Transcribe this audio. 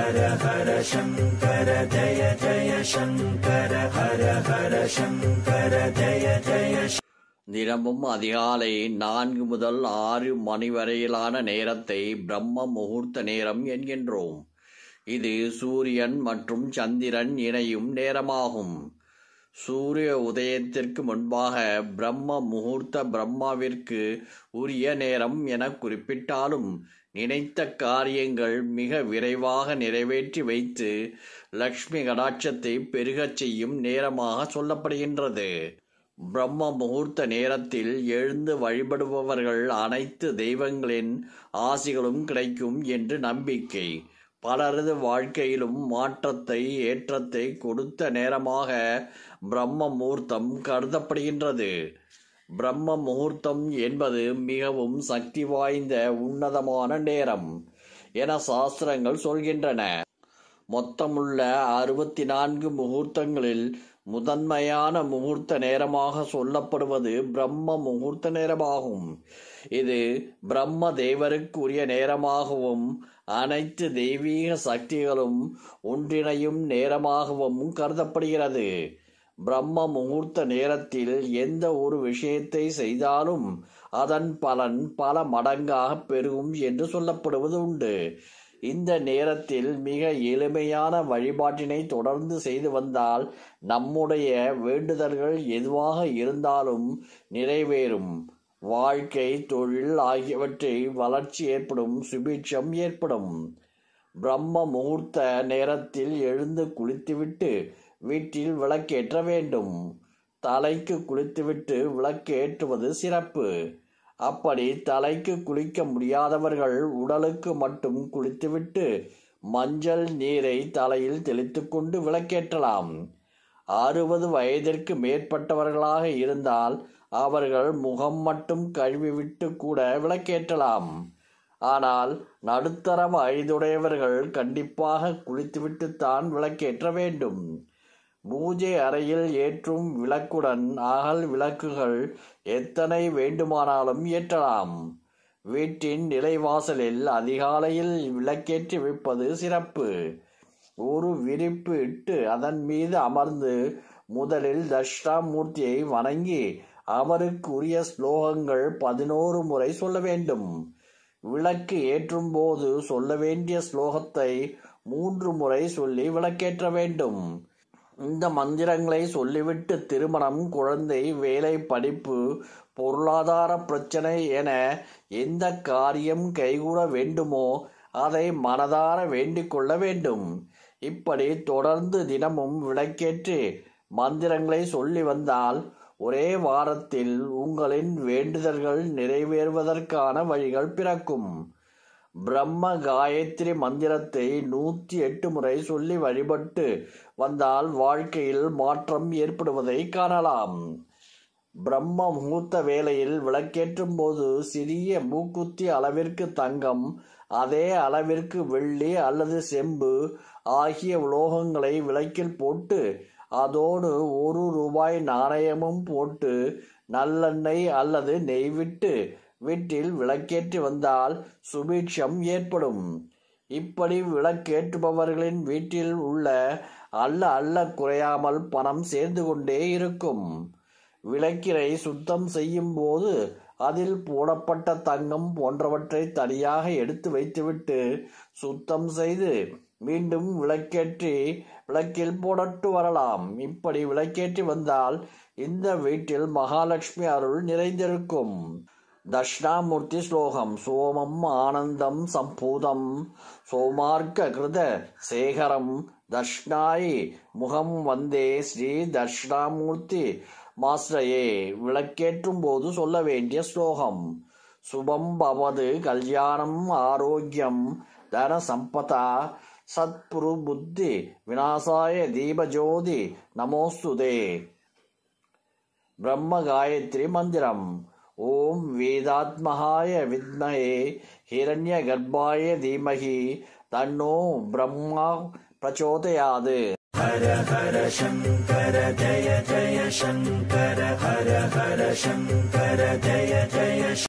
ஹர ஹர சங்கர ஜய ஜய சங்கர ஹர ஹர சங்கர ஜய ஜய. தினமும் அதிகாலை 4 முதல் 6 மணி வரையிலான நேரத்தை பிரம்ம முகூர்த்த நேரம் என்கின்றோம். இது சூரியன் மற்றும் சந்திரன் இணையும் நேரமாகும். சூரிய உதயத்திற்கு முன்பாக பிரம்ம முகூர்த்த பிரம்மாவிற்கு உரிய நேரம் என குறிப்பிட்டாலும் நினைத்த காரியங்கள் மிக விரைவாக நிறைவேற்றி வைத்து லக்ஷ்மி கடாட்சத்தை பெருகச் செய்யும் நேரமாக சொல்லப்படுகின்றது. பிரம்ம முகூர்த்த நேரத்தில் எழுந்து வழிபடுபவர்கள் அனைத்து தெய்வங்களின் ஆசிகளும் கிடைக்கும் என்று நம்பிக்கை. பலரது வாழ்க்கையிலும் மாற்றத்தை ஏற்றத்தை கொடுத்த நேரமாக பிரம்ம முகூர்த்தம் கருதப்படுகின்றது. பிரம்ம முகூர்த்தம் என்பது மிகவும் சக்தி வாய்ந்த உன்னதமான நேரம் என சாஸ்திரங்கள் சொல்கின்றன. மொத்தமுள்ள 64 முகூர்த்தங்களில் முதன்மையான முகூர்த்த நேரமாக சொல்லப்படுவது பிரம்ம முகூர்த்த நேரமாகும். இது பிரம்ம தேவருக்குரிய நேரமாகவும் அனைத்து தெய்வீக சக்திகளும் ஒன்றிணையும் நேரமாகவும் கருதப்படுகிறது. பிரம்ம முகூர்த்த நேரத்தில் எந்த ஒரு விஷயத்தை செய்தாலும் அதன் பலன் பல மடங்காக பெருகும் என்று சொல்லப்படுவது உண்டு. இந்த நேரத்தில் மிக எளிமையான வழிபாட்டினை தொடர்ந்து செய்து வந்தால் நம்முடைய வேண்டுதல்கள் எதுவாக இருந்தாலும் நிறைவேறும். வாழ்க்கை, தொழில் ஆகியவற்றை வளர்ச்சி ஏற்படும், சுபீட்சம் ஏற்படும். பிரம்ம முகூர்த்த நேரத்தில் எழுந்து குளித்துவிட்டு வீட்டில் விளக்கேற்ற வேண்டும். தலைக்கு குளித்துவிட்டு விளக்கேற்றுவது சிறப்பு. அப்படி தலைக்கு குளிக்க முடியாதவர்கள் உடலுக்கு மட்டும் குளித்துவிட்டு மஞ்சள் நீரை தலையில் தெளித்து கொண்டு விளக்கேற்றலாம். 60 வயதிற்கு மேற்பட்டவர்களாக இருந்தால் அவர்கள் முகம் மட்டும் கழுவிவிட்டு கூட விளக்கேற்றலாம். ஆனால் நடுத்தர வயதுடையவர்கள் கண்டிப்பாக குளித்துவிட்டு தான் விளக்கேற்ற வேண்டும். பூஜை அறையில் ஏற்றும் விளக்குடன் அகல் விளக்குகள் எத்தனை வேண்டுமானாலும் ஏற்றலாம். வீட்டின் நிலைவாசலில் அதிகாலையில் விளக்கேற்றி வைப்பது சிறப்பு. ஒரு விரிப்பு இட்டு அதன் மீது அமர்ந்து முதலில் தட்சிணாமூர்த்தியை வணங்கி அவருக்கு உரிய ஸ்லோகங்கள் 11 முறை சொல்ல வேண்டும். விளக்கு ஏற்றும் போது சொல்ல வேண்டிய ஸ்லோகத்தை 3 முறை சொல்லி விளக்கேற்ற வேண்டும். இந்த மந்திரங்களை சொல்லிவிட்டு திருமணம், குழந்தை, வேலை, படிப்பு, பொருளாதார பிரச்சனை என எந்த காரியம் கைகூட வேண்டுமோ அதை மனதார வேண்டிக் கொள்ள வேண்டும். இப்படி தொடர்ந்து தினமும் விளக்கேற்றி மந்திரங்களை சொல்லி வந்தால் ஒரே வாரத்தில் உங்களின் வேண்டுதல்கள் நிறைவேறுவதற்கான வழிகள் பிறக்கும். பிரம்ம காயத்ரி மந்திரத்தை 108 முறை சொல்லி வழிபட்டு வந்தால் வாழ்க்கையில் மாற்றம் ஏற்படுவதை காணலாம். பிரம்ம முகூர்த்த வேளையில் விளக்கேற்றும் போது சிறிய மூக்குத்தி அளவிற்கு தங்கம், அதே அளவிற்கு வெள்ளி அல்லது செம்பு ஆகிய உலோகங்களை விளக்கில் போட்டு அதோடு 1 ரூபாய் நாணயமும் போட்டு நல்லெண்ணெய் அல்லது நெய் விட்டு வீட்டில் விளக்கேற்றி வந்தால் சுபீட்சம் ஏற்படும். இப்படி விளக்கேற்றுபவர்களின் வீட்டில் உள்ள அல்ல குறையாமல் பணம் சேர்ந்து கொண்டே இருக்கும். விளக்கினை சுத்தம் செய்யும் போது அதில் போடப்பட்ட தங்கம் போன்றவற்றை தனியாக எடுத்து வைத்துவிட்டு சுத்தம் செய்து மீண்டும் விளக்கேற்றி விளக்கில் போடட்டு வரலாம். இப்படி விளக்கேற்றி வந்தால் இந்த வீட்டில் மகாலட்சுமி அருள் நிறைந்திருக்கும். தட்சிணாமூர்த்தி ஸ்லோகம். சோமம் ஆனந்தம் சம்பூதம் சோமார்க்க கிருத சேகரம் தட்சிணாயி முகம் வந்தே ஸ்ரீ தட்சிணாமூர்த்தி மாஸ்ரயே. விளக்கேற்றும் போது சொல்ல வேண்டிய ஸ்லோகம். சுபம் பவது கல்யாணம் ஆரோக்கியம் தன சம்பதா சத்புரு புத்தி விநாசாய தீபஜோதி நமோஸ்துதே. பிரம்ம காயத்ரி மந்திரம். ஓம் வேதாத்மகாய வித்மஹே ஹிரண்ய கர்ப்பாய தீமஹி தன்னோ பிரம்மா பிரச்சோதயாது. ஹர ஹர சங்கர ஜய ஜய சங்கர ஹர ஹர சங்கர ஜய ஜய